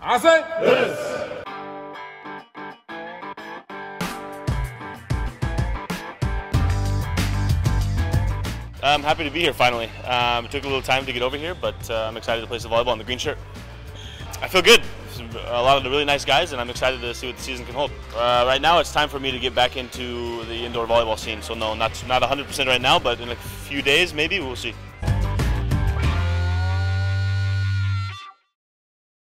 I'm happy to be here finally. It took a little time to get over here, but I'm excited to play some volleyball in the green shirt. I feel good. A lot of the really nice guys, and I'm excited to see what the season can hold. Right now, it's time for me to get back into the indoor volleyball scene. So no, not 100% right now, but in a few days, maybe we'll see.